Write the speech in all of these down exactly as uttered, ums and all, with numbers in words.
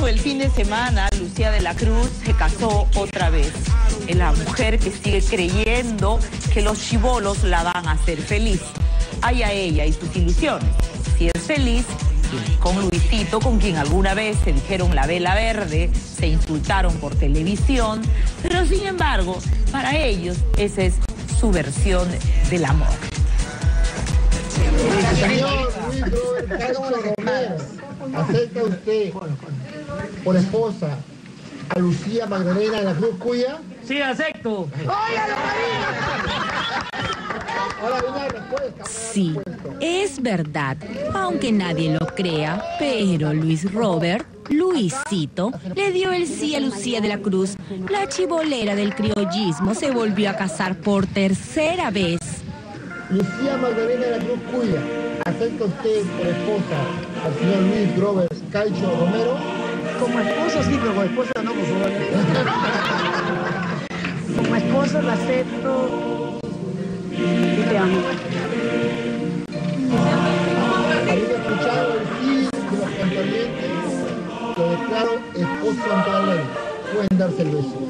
el fin de semana, Lucía de la Cruz se casó otra vez. Es la mujer que sigue creyendo que los chibolos la van a hacer feliz. Allá ella y sus ilusiones. Si es feliz, con Luisito, con quien alguna vez se dijeron la vela verde, se insultaron por televisión, pero sin embargo, para ellos esa es su versión del amor. Señor Luis Robert Castro Romero, ¿acepta usted por esposa a Lucía Magdalena de la Cruz Cuya? Sí, acepto. Ahora viene la respuesta. Sí, es verdad, aunque nadie lo crea, pero Luis Robert, Luisito, le dio el sí a Lucía de la Cruz. La chibolera del criollismo se volvió a casar por tercera vez. Lucía Magdalena de la Cruz Cuya, ¿acepta usted por esposa al señor Luis Robert Castro Romero? Como esposo sí, pero como esposa no, por favor. Como esposo lo acepto y te amo. Habiendo escuchado el sí de los contendientes, lo declaro esposo ante la ley. Pueden darse el beso.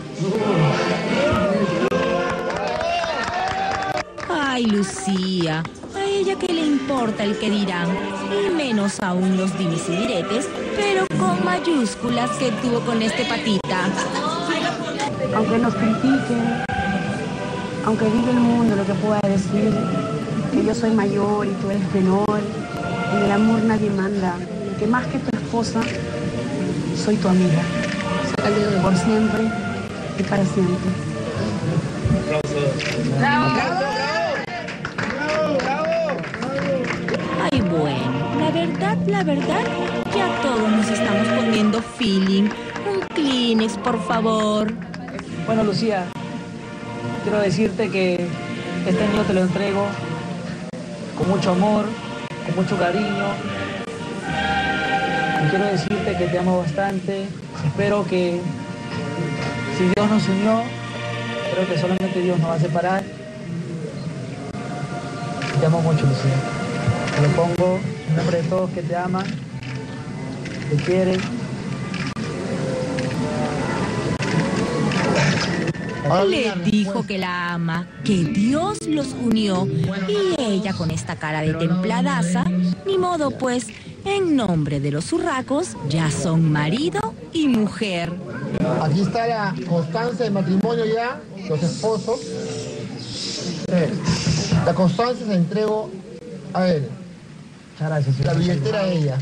Ay, Lucía, a ella que le importa el que dirán, y menos aún los dimes y diretes, pero con mayúsculas que tuvo con este patita. Aunque nos critiquen, aunque diga el mundo lo que pueda decir, que yo soy mayor y tú eres menor, en el amor nadie manda, que más que tu esposa, soy tu amiga. Por siempre y para siempre. Ay, bueno, la verdad, la verdad, ya todos nos estamos poniendo feeling. Un Kleenex, por favor. Bueno, Lucía, quiero decirte que este año te lo entrego con mucho amor, con mucho cariño. Y quiero decirte que te amo bastante. Espero que si Dios nos unió, creo que solamente Dios nos va a separar. Te amo mucho, Lucía. Te lo pongo en nombre de todos que te aman, te quieren. Le dijo que la ama, que Dios los unió, y ella con esta cara de templadaza, ni modo pues, en nombre de los urracos, ya son marido y mujer. Aquí está la constancia de matrimonio ya, los esposos. La constancia se entregó a él. Muchas gracias. La billetera a ella.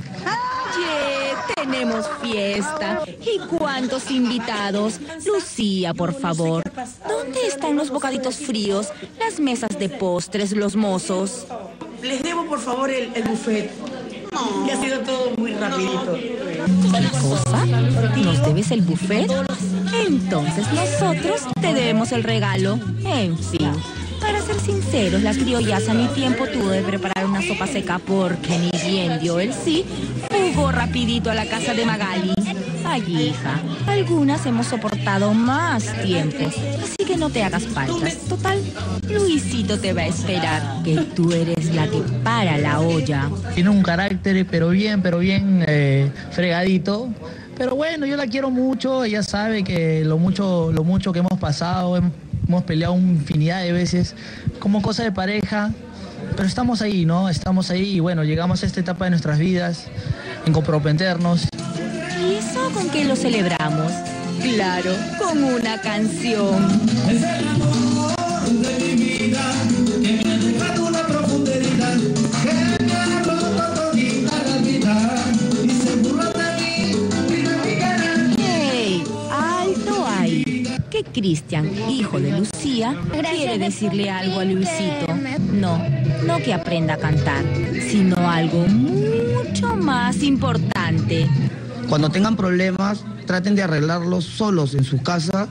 Oye, tenemos fiesta. ¿Y cuántos invitados? Lucía, por favor, ¿dónde están los bocaditos fríos, las mesas de postres, los mozos? Les debo, por favor, el, el buffet. Que ha sido todo muy rapidito. ¿Qué cosa? ¿Nos debes el buffet? Entonces nosotros te debemos el regalo. En fin, para ser sinceros, la criollaza ni tiempo tuvo de preparar una sopa seca porque ni bien dio el sí, fugó rapidito a la casa de Magali. Ay, hija, algunas hemos soportado más tiempo, así que no te hagas faltas. Total, Luisito te va a esperar, que tú eres la que para la olla. Tiene un carácter, pero bien, pero bien eh, fregadito. Pero bueno, yo la quiero mucho, ella sabe que lo mucho, lo mucho que hemos pasado, hemos peleado infinidad de veces como cosa de pareja, pero estamos ahí, ¿no? Estamos ahí y bueno, llegamos a esta etapa de nuestras vidas en comprometernos. ¿Y eso con qué lo celebramos? Claro, con una canción. Es el amor de mi vida, que me ha dejado una profundidad, que me ha roto todita la vida, y se burla de mí, mira mi cara. ¡Hey! ¡Alto ahí! Que Cristian, hijo de Lucía, quiere decirle algo a Luisito. No, no que aprenda a cantar, sino algo mucho más importante. Cuando tengan problemas, traten de arreglarlos solos en su casa,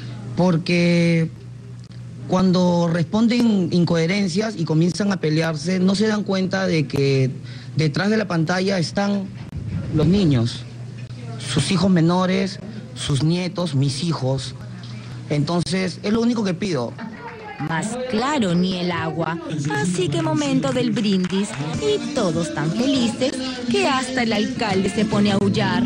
porque cuando responden incoherencias y comienzan a pelearse, no se dan cuenta de que detrás de la pantalla están los niños, sus hijos menores, sus nietos, mis hijos. Entonces, es lo único que pido. más claro ni el agua. Así que momento del brindis y todos tan felices que hasta el alcalde se pone a aullar.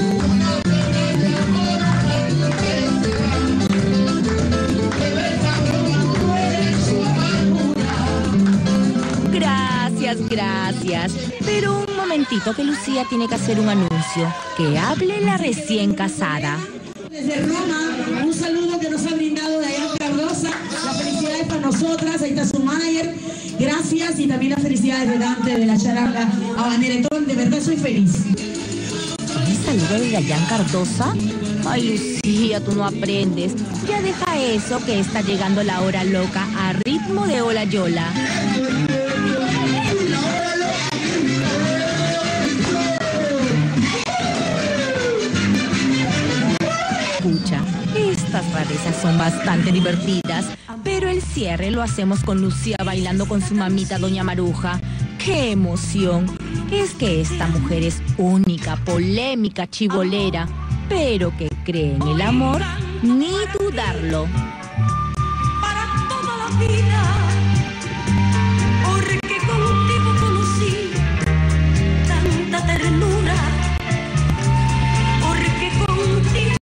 Gracias, gracias. Pero un momentito que Lucía tiene que hacer un anuncio. Que hable la recién casada. Desde Roma, un saludo que nos ha brindado Dayan Cardosa. Las felicidades para nosotras, ahí está su manager. Gracias y también las felicidades de Dante de la charanga Habaneretón. De verdad soy feliz. ¿Un saludo de Dayan Cardosa? Ay, Lucía, tú no aprendes. Ya deja eso que está llegando la hora loca a ritmo de Hola Yola. Escucha, estas rarezas son bastante divertidas, pero el cierre lo hacemos con Lucía bailando con su mamita Doña Maruja. ¡Qué emoción! Es que esta mujer es única, polémica, chibolera, pero que cree en el amor, ni dudarlo. Para toda la vida.